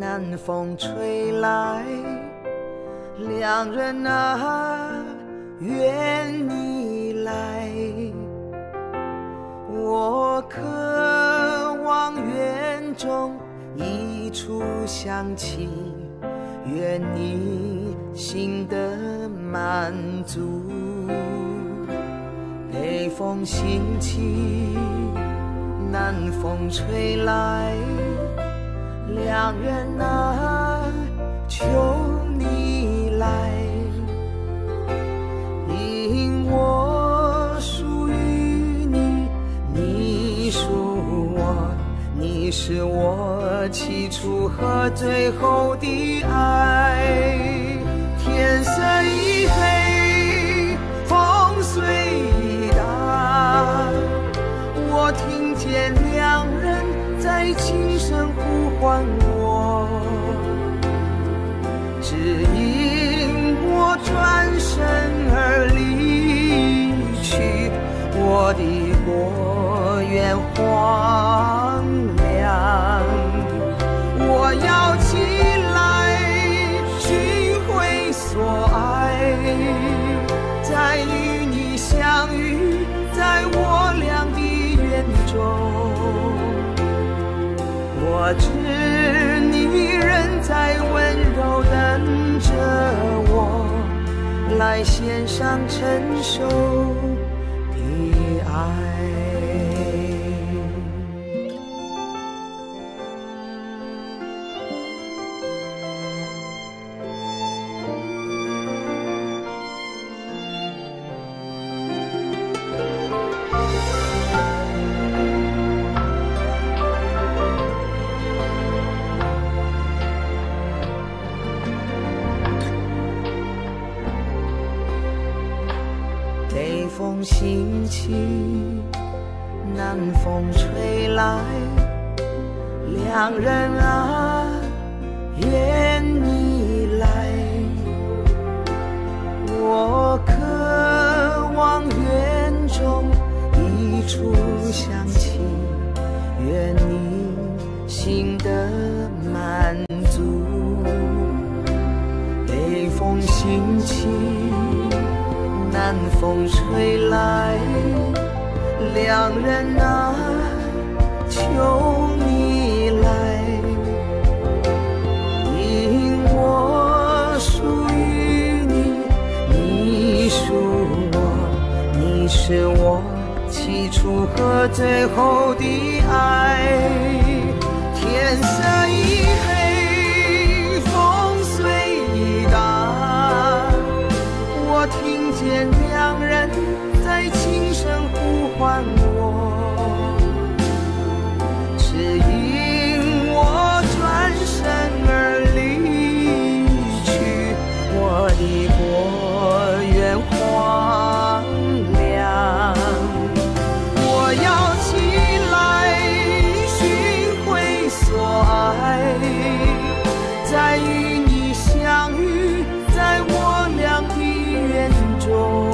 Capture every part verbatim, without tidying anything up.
南风吹来，两人啊，愿你来。我渴望园中一处香气，愿你心的满足。北风兴起，南风吹来，两人啊，求你来，因我属于你，你属我，你是我起初和最后的爱。天色已黑，风虽已大，我听见两人在轻声呼唤我，只因我转身而离去，我的国园荒凉。我要起来寻回所爱，再与你相遇在我俩的园中。我知你仍在温柔等着我，来献上成熟的爱。北风兴起，南风吹来，两人啊，愿你来。我渴望园中一处香气，愿你心的满足。北风兴起，南风吹来，两人啊，求你来，因我属于你，你属我，你是我起初和最后的爱。天色已黑，风虽已大，我听见两人在轻声呼唤我，只因我转身而离去，我的国园荒凉。我要起来寻回所爱，再与你相遇在我俩的园中。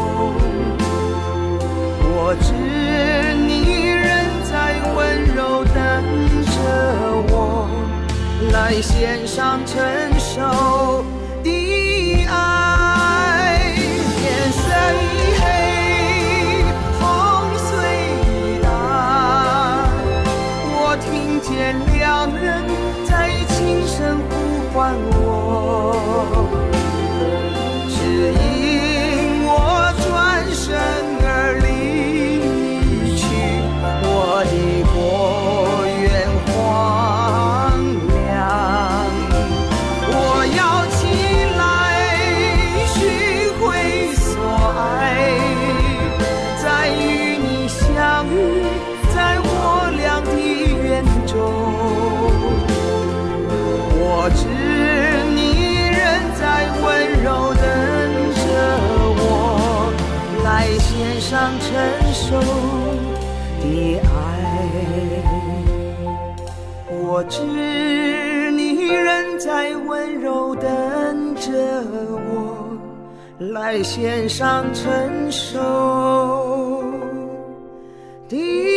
我知你仍在温柔等着我，来献上成熟的爱。天色已黑，风虽已大，我听见两人在轻声呼唤我，只因我转身而离去，我的国园荒凉。我要起来寻回所爱，再与你相遇在我俩的园中。我知你仍在温柔等着我，来献上成熟的爱。我知你仍在温柔等着我，来献上成熟的爱。